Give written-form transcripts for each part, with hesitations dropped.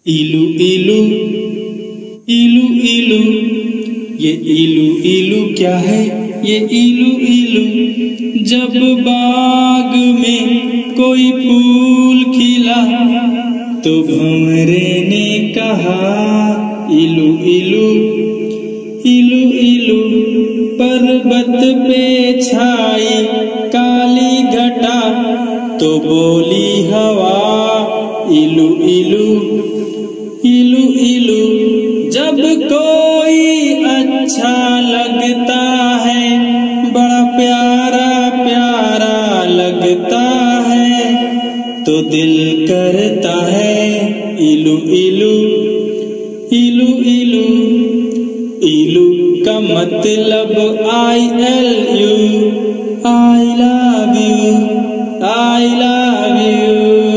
इलू इलू इलू इलू, ये इलू इलू क्या है? ये इलू इलू, जब बाग में कोई फूल खिला तो भंवरे ने कहा इलू इलू इलू इलू। पर्वत पे छाई काली घटा तो बोली हवा इलू इलू इलू इलू। जब कोई अच्छा लगता है, बड़ा प्यारा प्यारा लगता है, तो दिल करता है इलू इलू इलू इलू। इलू का मतलब I L U, I love you, I love you.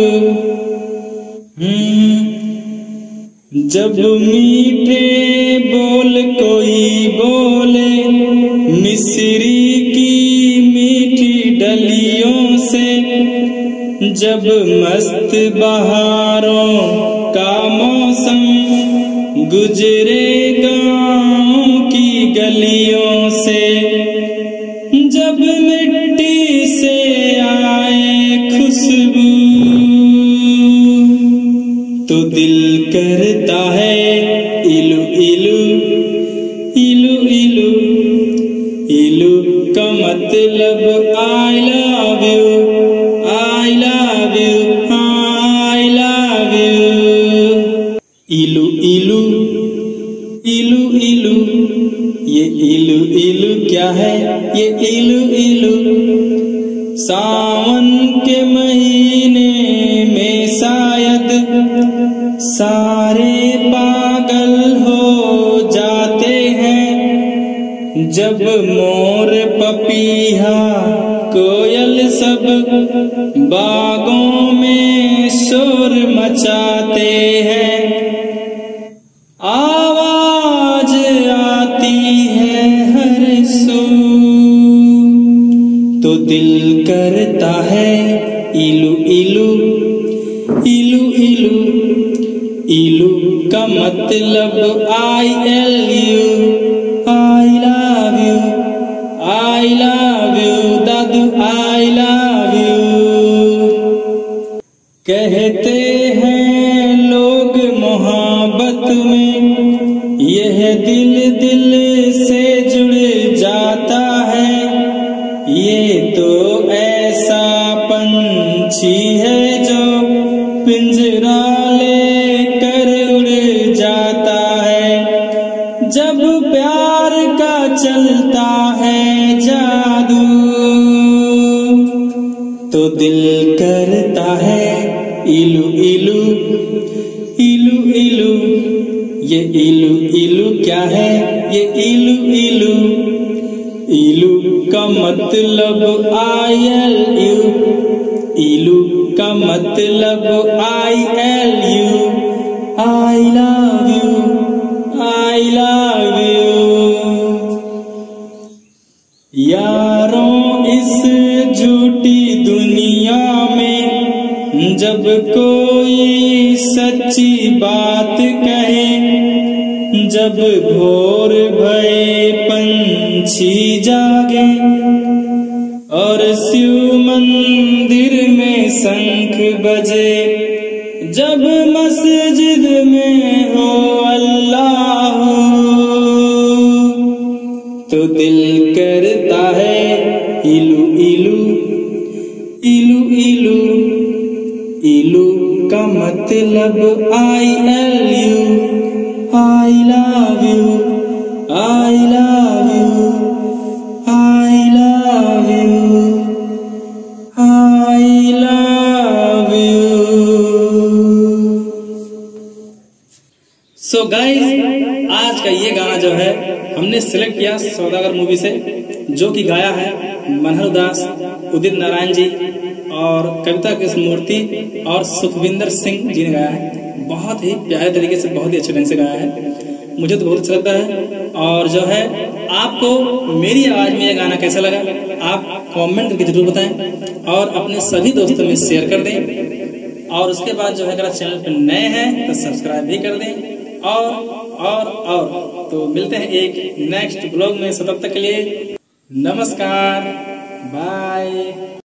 जब मीठे बोल कोई बोले, मिस्री की मीठी डलियों से, जब मस्त बहारों का मौसम गुजरे गाँव की गलियों से, जब मिट्टी से आए खुशबू तो दिल करता है इलू इलू इलू इलू। इलू का मतलब I love you, I love you, I love you. इलू इलू इलू इलू, ये इलू इलू क्या है? ये इलू इलू सावन के महीने में शायद सारे पागल हो जाते हैं, जब मोर पपीहा कोयल सब बागों में शोर मचाते हैं। आवाज आती है हर सू तो दिल करता है इलू इलू इलू इलू। इलू का मतलब I L U, I love you, I love you दादू, आई लव यू। कहते हैं लोग मोहब्बत में यह दिल दिल से जुड़ जाता है, ये तो ऐसा पंछी है जो पिंजरा लेकर उड़ जाता है, जब प्यार का चलता है जादू तो दिल करता है इलू इलू इलू इलू। ये इलू इलू क्या है? ये इलू इलू। इलू का मतलब आई एल यू, इलू का मतलब I L U, I love you, I love you. यारों इस झूठी दुनिया में जब कोई सच्ची बात कहे, जब भोर भये पंछी जागे और शिव मंदिर में शंख बजे, जब मस्जिद में हो अल्लाह तो दिल करता है इलू इलू इलू इलू। इलू का मतलब I L U, I love you, I love you, I love you, I love you. So guys, आज का ये गाना जो है हमने सिलेक्ट किया सौदागर मूवी से, जो कि गाया है मनहर दास, उदित नारायण जी और कविता कृष्णमूर्ति और सुखविंदर सिंह जी ने गाया है। बहुत ही प्यारे तरीके से, बहुत ही अच्छे ढंग से गाया है, मुझे तो बहुत अच्छा लगता है। और जो है आपको मेरी आवाज में यह गाना कैसा लगा आप कमेंट करके जरूर बताएं और अपने सभी दोस्तों में शेयर कर दें। और उसके बाद जो है अगर चैनल पर नए हैं तो सब्सक्राइब भी कर दें। और तो मिलते हैं एक नेक्स्ट ब्लॉग में। तब तक के लिए नमस्कार, बाय।